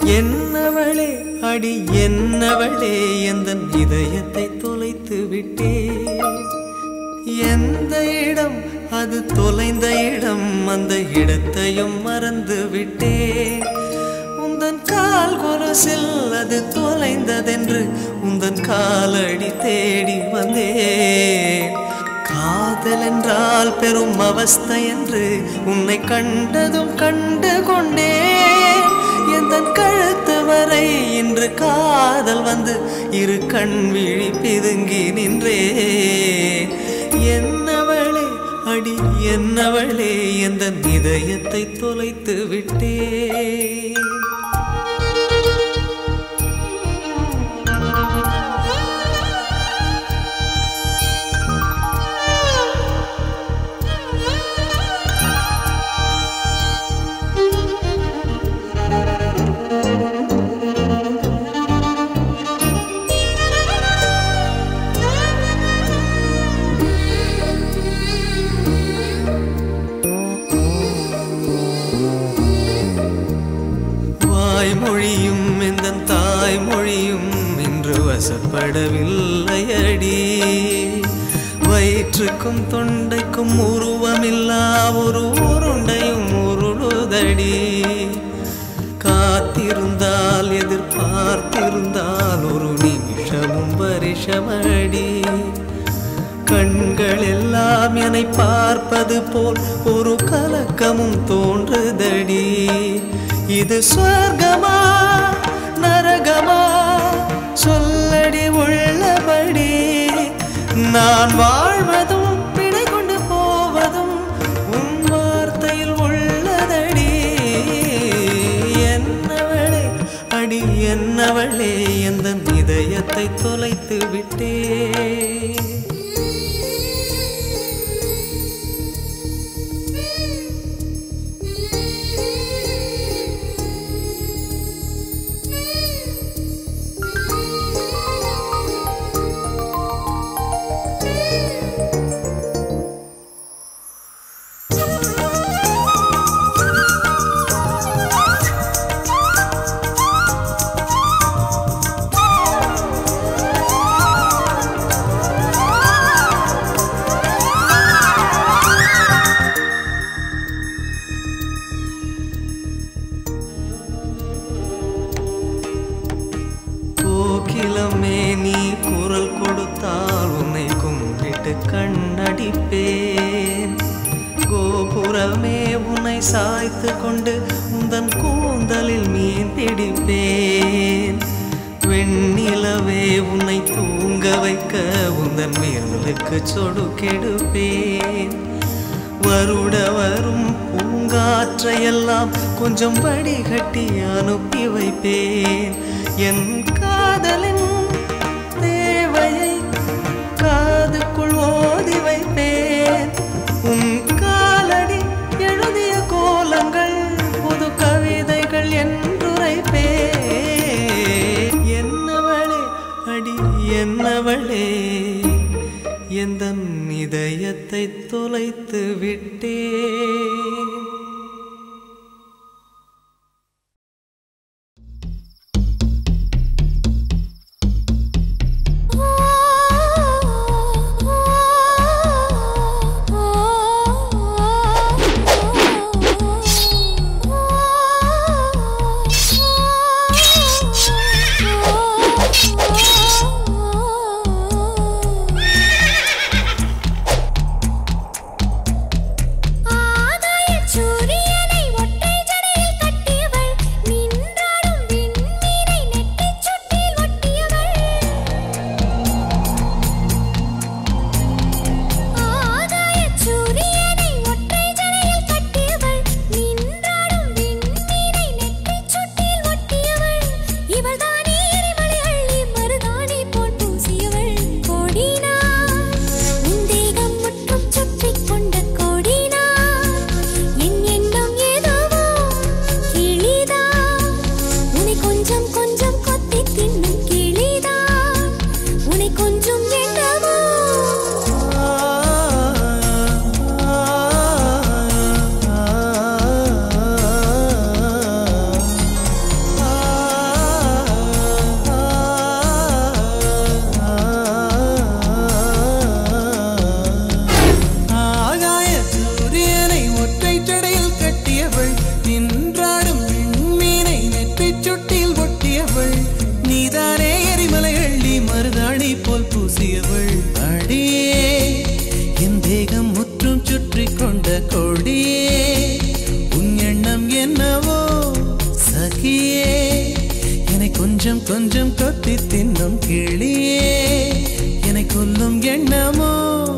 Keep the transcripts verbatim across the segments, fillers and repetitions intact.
என்னவளே அடி என்னவளே எந்தன் இதயத்தை தொலைத்து விட்டே. எந்த இடம் அது தொலைந்த இடம், அந்த இடத்தையும் மறந்து விட்டேன். உந்தன் கால் கொலுசில் அது தொலைந்ததென்று உந்தன் காலடி தேடி வந்தேன். காதல் என்றால் பெரும் அவஸ்தை என்று உன்னை கண்டதும் கண்டு கொண்டேன். எந்தன் கழுத்து வரை இன்று காதல் வந்து இரு கண் விழி பிதுங்கி நின்றேன். என்னவளே அடி என்னவளே எந்தன் இதயத்தை தொலைத்து விட்டேன். மொழியும் எந்தன் தாய்மொழியும் இன்று வசப்படவில்லையடி. வயிற்றுக்கும் தொண்டைக்கும் உருவமில்லா ஒரு உருண்டையும் உருளுதடி. காத்திருந்தால் எதிர்பார்த்திருந்தால் ஒரு நிமிஷமும் வருஷமடி. கண்கள் எல்லாம் என்னை பார்ப்பது போல் ஒரு கலக்கமும் தோன்றுதடி. இது சொர்க்கமா நரகமா சொல்லடி உள்ளபடி. நான் வாழ்வதும் பிழை கொண்டு போவதும் உன் வார்த்தையில் உள்ளதடி. என்னவளே அடி என்னவளே எந்தன் இதயத்தை தொலைத்து விட்டே. கோகிலமே நீ குரல் கொடுத்தால் உன்னை கும்பிட்டு கண்ணடிப்பேன். கோபுரமே உன்னை சாய்த்து கொண்டு உந்தன் கூந்தலில் மீன் பிடிப்பேன். வெண்ணிலவே உன்னை தூங்க வைக்க உந்தன் விரலுக்கு சொடுக்கெடுப்பேன். வருட வரும் பூங்காற்றையெல்லாம் கொஞ்சம் வடிகட்டி அனுப்பி வைப்பேன். என் காதலின் தேவையை காதுக்குள் ஓதி வைப்பேன். உன் காலடி எழுதிய கோலங்கள் புது கவிதைகள் என்றுரைப்பேன். என்னவளே அடி என்னவளே எந்தன் இதயத்தை தொலைத்து விட்டேன். Ah கொஞ்சம் கொஞ்சம் கொத்தி தின்னும் கிளியே என்னை கொல்லும் எண்ணமோ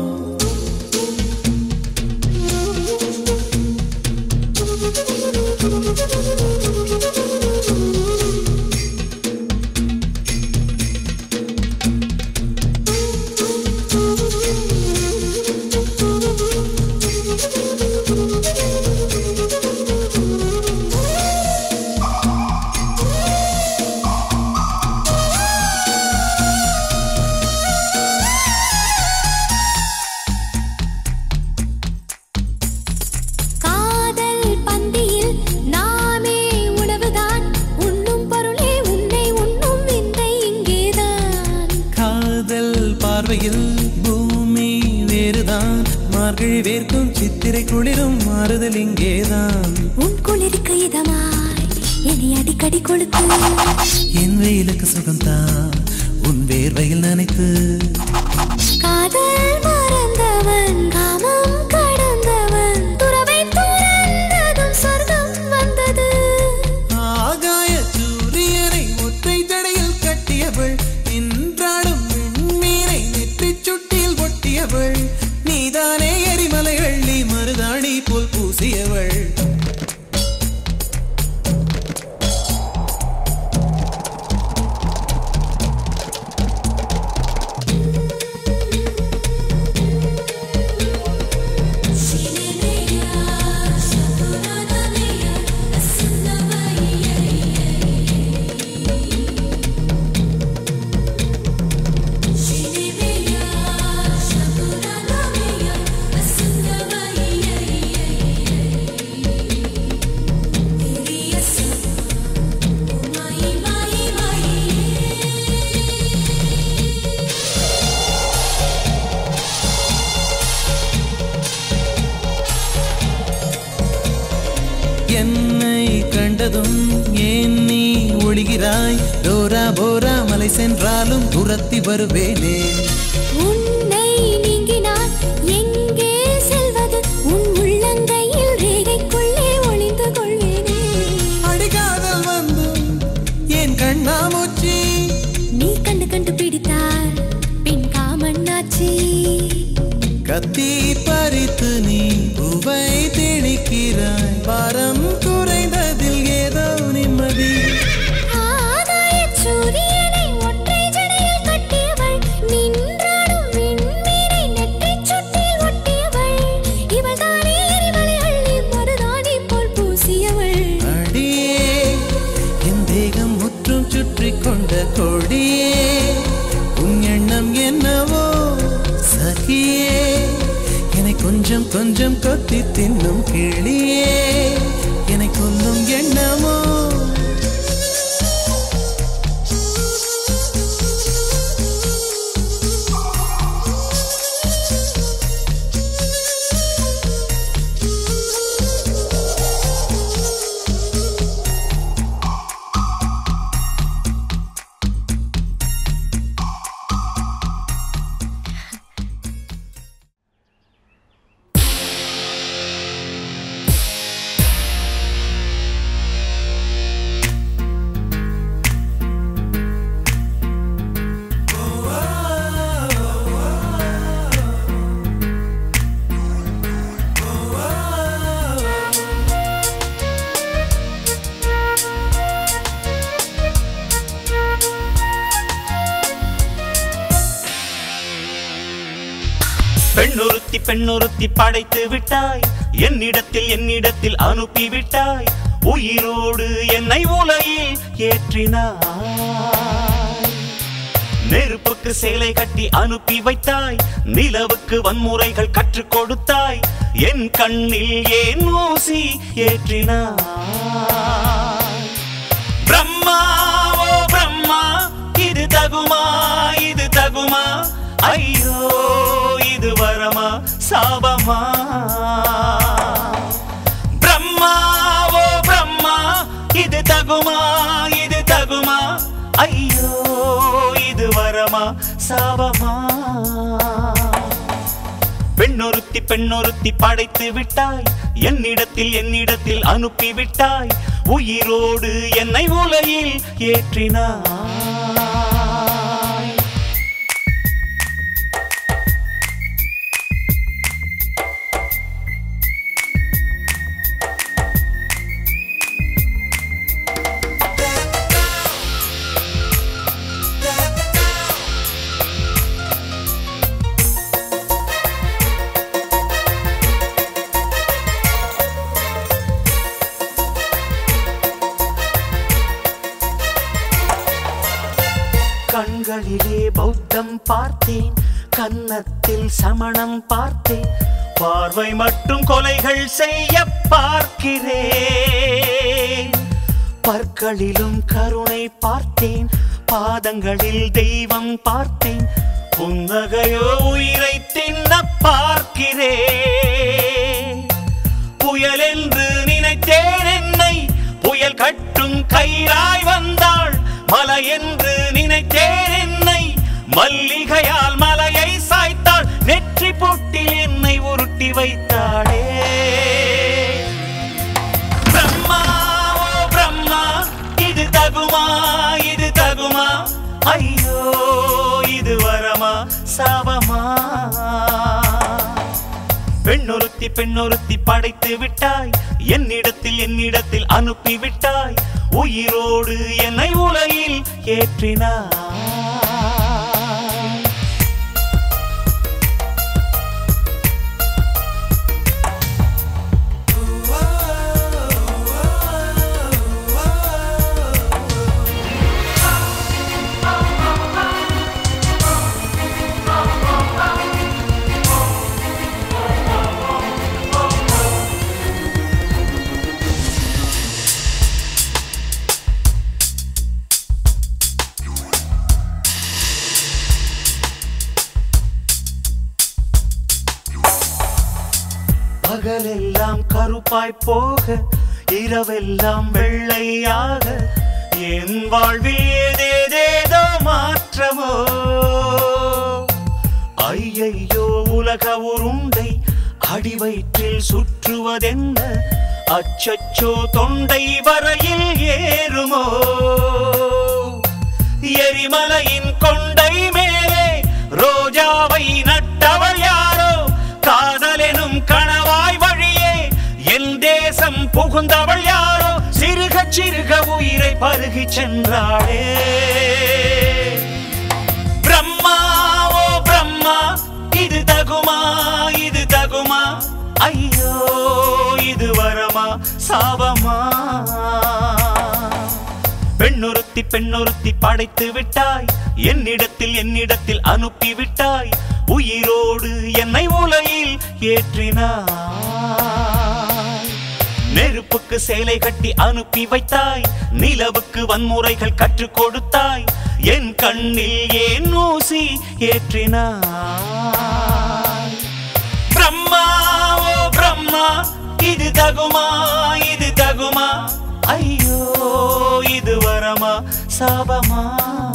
பூமி வேறுதான் மார்கழி வேர்க்கும் சித்திரை குளிரும் மாறுதல் இங்கேதான் உன் குளிருக்கு இதமாய் என்னை அடிக்கடி கொளுத்து என் வெயிலுக்கு சுகம்தான் உன் வேர்வையில் நினைத்து காதல் மறந்தவன் காமம் கடந்தவன் துறவை துறந்ததும் சொர்க்கம் வந்தது ஆகாய சூரியனை ஒற்றை ஜடையில் கட்டியவள் இன்றாடும் சுட்டில் ஒட்டியவள் நீதானே எரிமலை அள்ளி மருதாணி போல் பூசியவள் என்னை கண்டதும் ஏன் நீ ஒளிகிறாய் டோரா போரா மலை சென்றாலும் துரத்தி வருவேனே உன்னை நீங்கினான் எங்கே செல்வது உன் உள்ளங்கையில் ரேகைக்குள்ளே ஒளிந்து கொள்வேனே அடிகாதல் வந்தும் என் கண்ணாமூச்சி நீ கண்டு கண்டு பிடித்தார் பின் காமண்ணாச்சி கத்தி பறித்து நீ பூவை திணிக்கிறாய் பாரம் குறைந்ததில் ஏதோ நிம்மதி ஆதாய சூரியனை ஒற்றை ஜடையில் கட்டியவள் நின்றாடும் விண்மீனை நெற்றிச் சுட்டில் ஒட்டியவள் இவள் தானே எரிமலை அள்ளி மருதாணி போல் பூசியவள் அடியே என் தேகம் முற்றும் சுற்றி கொண்ட கொடியே உன் எண்ணம் என்னவோ சகியே என்னை கொஞ்சம் கொஞ்சம் கொத்தி தின்னும் கிளியே என்னை கொல்லும் எண்ணமோ பெண்ணொருத்தி பெண்ணொருத்தி படைத்து விட்டாய் என்னிடத்தில் என்னிடத்தில் அனுப்பி விட்டாய் உயிரோடு என்னை உலகில் ஏற்றினாய் நெருப்புக்கு சேலை கட்டி அனுப்பி வைத்தாய் நிலவுக்கு வன்முறைகள் கற்றுக் கொடுத்தாய் என் கண்ணில் ஏன் ஊசி ஏற்றினாய் பிரம்மா ஓ பிரம்மா இது தகுமா இது தகுமா ஐயோ இது வரமா சாபமா பிரம்மா ஓ பிரம்மா இது தகுமா இது தகுமா ஐயோ இது வரமா சாபமா பெண்ணொருத்தி பெண்ணொருத்தி படைத்து விட்டாய் என்னிடத்தில் என்னிடத்தில் அனுப்பி விட்டாய் உயிரோடு என்னை உலகில் ஏற்றினாய் கண்களிலே பௌத்தம் பார்த்தேன், கன்னத்தில் சமணம் பார்த்தேன், பார்வை மட்டும் கொலைகள் செய்ய பார்க்கிறேன். பற்களிலும் கருணை பார்த்தேன், பாதங்களில் தெய்வம் பார்த்தேன், புன்னகையோ உயிரை தின்ன பார்க்கிறேன். புயல் என்று நினைத்தேன் என்னை, புயல் கட்டும் கயிறாய் வந்தாள். மலை என்று நினைத்தேன் என்னை, மல்லிகையால் மலையை சாய்த்தாள். நெற்றி பொட்டில் என்னை உருட்டி வைத்தாளே. பிரம்மா ஓ பிரம்மா, இது தகுமா இது தகுமா, ஐயோ இது வரமா சாபமா. பெண்ணொருத்தி பெண்ணொருத்தி படைத்து விட்டாய், என்னிடத்தில் என்னிடத்தில் அனுப்பி விட்டாய். உயிரோடு என்னை உலகில் ஏற்றினாய். பகலெல்லாம் கருப்பாய் போக, இரவெல்லாம் வெள்ளையாக, என் வாழ்வில் ஏதேதேதோ மாற்றமோ. ஐயையோ உலக உருண்டை அடிவயிற்றில் சுற்றுவதென்ன, அச்சச்சோ தொண்டை வரையில் ஏறுமோ. எரிமலையின் கொண்டை மேலே ரோஜாவை நட்டவள் யாரோ, காதலெனும் கணவாய் வழியே என் தேசம் புகுந்தவள் யாரோ. சிறுக சிறுக உயிரை பருகி சென்றாளே. பிரம்மா ஓ பிரம்மா, இது தகுமா இது தகுமா, ஐயோ இது வரமா சாபமா. பெண்ணொருத்தி பெண்ணொருத்தி படைத்து விட்டாய், என்னிடத்தில் என்னிடத்தில் அனுப்பி விட்டாய். உயிரோடு என்னை உலகில் ஏற்றினாய். நெருப்புக்கு சேலை கட்டி அனுப்பி வைத்தாய், நிலவுக்கு வன்முறைகள் கற்றுக் கொடுத்தாய். என் கண்ணில் ஏன் ஊசி ஏற்றினாய். பிரம்மா ஓ பிரம்மா, இது தகுமா இது தகுமா, ஐயோ இது வரமா சாபமா.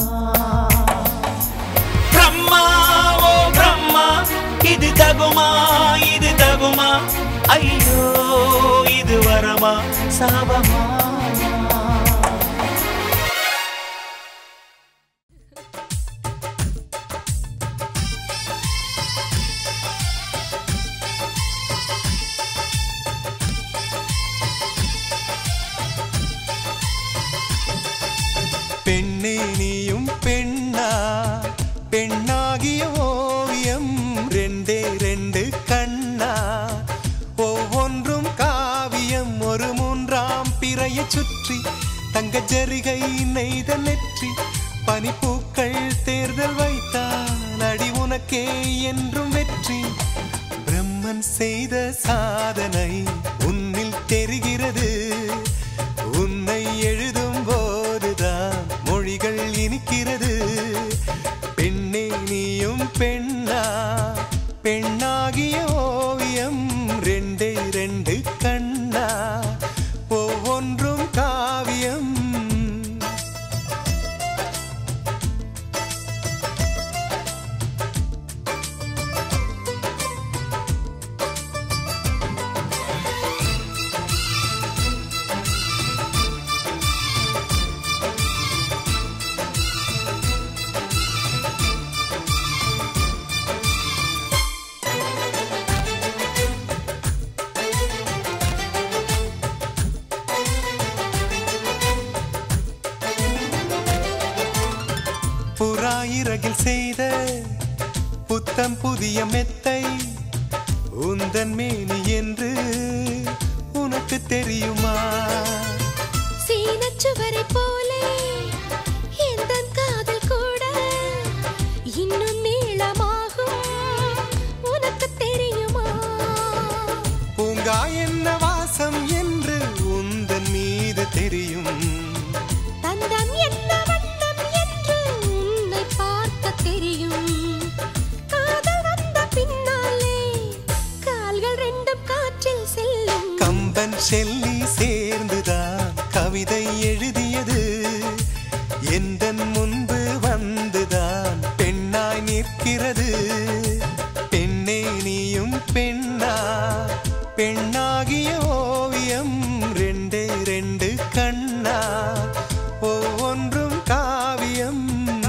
பிரம்மா ஓ பிரம்மா, இது தகுமா இது தகுமா, ஐயோ இது வரமா சாபமா. பெண்ணே நீயும் பெண்ணா, பெண்ணாகிய ஓவியம் ரெண்டே ரெண்டு கண்ணா, ஒவ்வொன்றும் காவியம். ஒரு மூன்றாம் பிறையை சுற்றி தங்க ஜரிகை நெய்த நெற்றி, பனிப்பூக்கள் தேர்தல் வைத்தான் அடி உனக்கே என்றும் வெற்றி. பிரம்மன் செய்த சாதனை உன்னில் தெரிகிறது, உன்னை எழுதும் போதுதான் மொழிகள் இனிக்கிறது. பெண்ணே நீயும் பெண்ணா, பெண்ணாகிய ஓவியம் ரெண்டே ரெண்டு கண்ணா, ஒவ்வொன்றும் காவியம். புறாயிரகில் செய்த புத்தம் புதிய மெத்தை உந்தன் மேனி என்று உனக்கு தெரியுமா? சீனச்சுவரை போலே எந்தன் காதல் கூட தெரியும். தந்தம் என்ன வண்ணம் என்று உன்னை பார்க்க தெரியும். காதல் வந்த பின்னாலே கால்கள் ரெண்டும் காற்றில் செல்லும். கம்பன் ஷெல்லி சேர்ந்துதான் கவிதை எழுதியது. எந்தன் முன்பு வந்துதான் பெண்ணாய் நிற்கிறது. பெண்ணே நீயும் பெண்ணா, பெண்ணாகிய ஓவியம் ரெண்டே ரெண்டு கண்ணா, ஒவ்வொன்றும் காவியம்.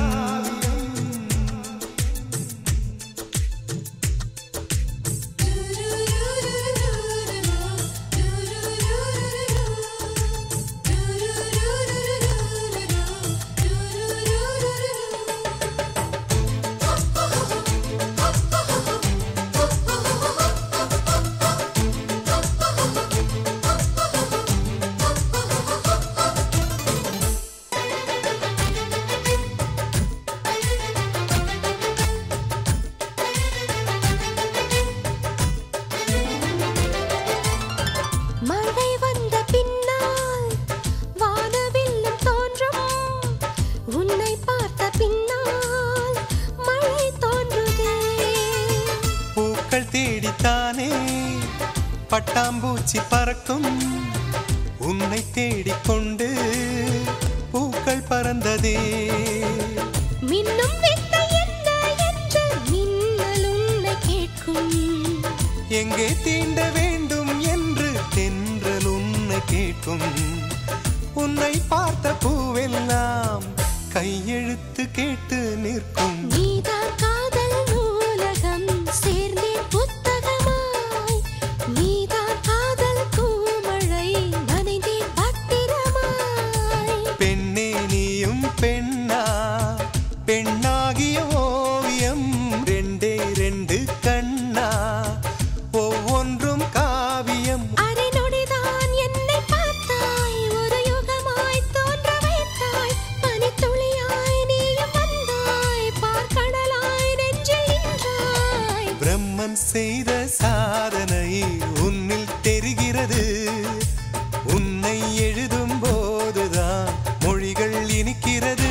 மழை வந்த பின்னால் வானவில்லும் தோன்றும். உன்னை பார்த்த பின்னால் மழை தோன்றுதே. பூக்கள் தேடித்தானே பட்டாம்பூச்சி பறக்கும். உன்னை தேடிக்கொண்டு பூக்கள் பறந்ததே. மின்னும் வித்தை என்ன என்று மின்னல் உன்னை கேட்கும். எங்கே தீண்ட வேண்டும் என்று தென்றல் உன்னை கேட்கும். உன்னை பார்த்த பூவெல்லாம் கையெழுத்து கேட்டு நிற்கும். நீதான் காதல் நூலகம் சேர்ந்தேன் புத்தகமாய். நீதான் காதல் பூமழை நனைந்தேன் பத்திரமாய். பெண்ணே நீயும் பெண்ணா, பெண்ணாகிய ஓவியம் ரெண்டே ரெண்டு கண்ணா, ஒவ்வொன்றும் காவியம். அரை நொடிதான் என்னை பார்த்தாய், ஒரு யுகமாய் தோன்ற வைத்தாய். பனித்துளியாய் நீயும் வந்தாய், பார்க்கடலாய் நெஞ்சில் நின்றாய். பிரம்மன் செய்த சாதனை உன்னில் தெரிகிறது. உன்னை எழுதும் போதுதான் மொழிகள் இனிக்கிறது.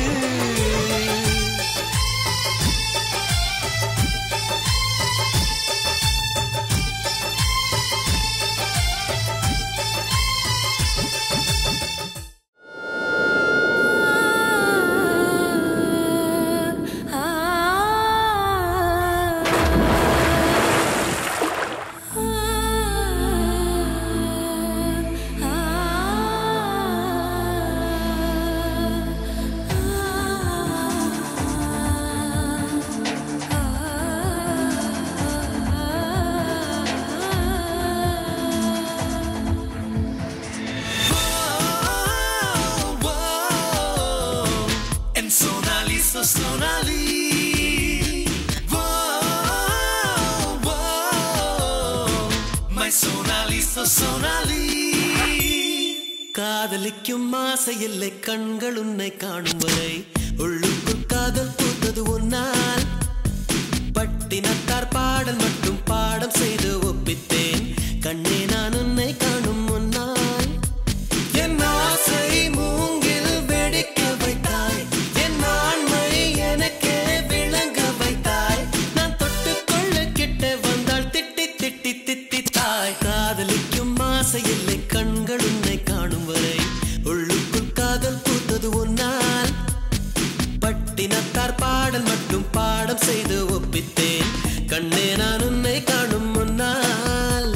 காதலிக்கும் ஆசையில்லை கண்கள் உன்னை காணும் வரை. உள்ளுக்குள் காதல் பூத்தது உன்னால். பட்டினத்தார் பாடல் மட்டும் பாடம் செய்து ஒப்பித்தேன். கண்ணே நான் உன்னை காணும் முன்னால். என் ஆசை மூங்கில் வெடிக்க வைத்தாய். என் ஆண்மை எனக்கே விளங்க வைத்தாய். நான் தொட்டுக்கொள்ள கிட்ட வந்தால் திட்டி திட்டி திட்டித்தாய். காதலிக்கும் ஆசையில்லை கண்கள் உன்னை காணும் வரை. உள்ளுக்குள் காதல் பூத்தது உன்னால். பட்டினத்தார் பாடல் மட்டும் பாடம் செய்து ஒப்பித்தேன். கண்ணே நான் உன்னை காணும் முன்னால்.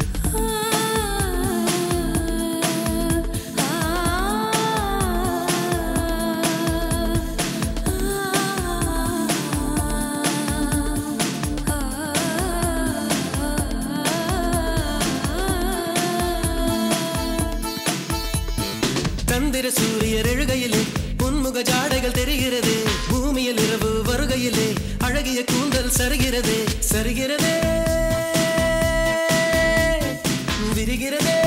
சந்திர சூரியர் எழுகையிலே பொன்முக ஜாடைகள் தெரிகிறது. பூமியில் இரவு வருகையிலே அழகிய கூந்தல் சரிகிறதே சரிகிறதே விரிகிறதே.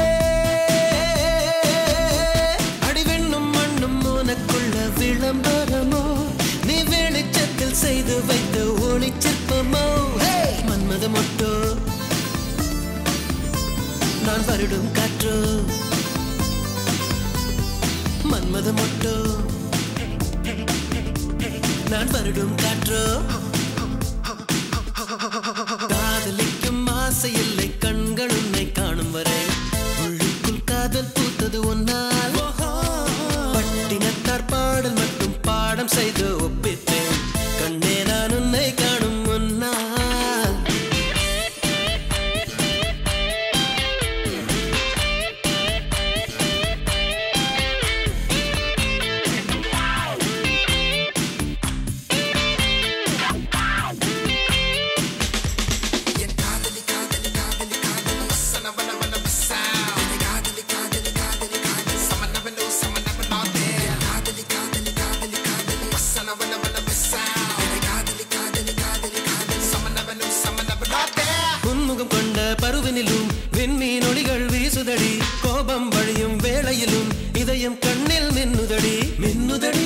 அடிவெண்ணும் மண்ணும் உனக்குள்ள விளம்பரமோ, நீ வெளிச்சத்தில் செய்து வைத்த ஒளிச்சிற்பமோ. மன்மத மொட்டோ நான் வருடும் காற்றோ. மன்மத மொட்டோ நான் வருடும் காற்றோ காதலிக்கும் ஆசை இல்லை கண்கள் உன்னை காணும் வரை உள்ளுக்குள் காதல் பூத்தது ஒன்னால் பட்டினத்தார் பாடல் மட்டும் பாடம் செய்து ஒப்பித்தேன் கண்ணே நான் உன்னை காணும் முன்னால் விண்மீன் ஒளிகள் வீசுதடி கோபம் வழியும் வேளையிலும் இதயம் கண்ணில் மின்னுதடி மின்னுதடி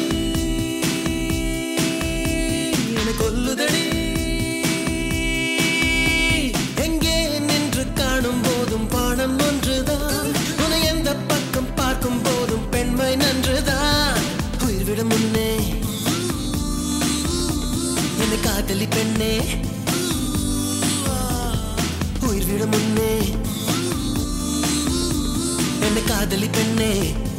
என கொல்லுதடி எங்கே நின்று காணும் போதும் பாடம் ஒன்றுதான் உன்னை எந்த பக்கம் பார்க்கும் போதும் பெண்மை நன்றுதான் உயிர்விடும் முன்னே என்னை காதலி பெண்ணே உயிர்விடும் முன்னே என்னை காதலி பெண்ணே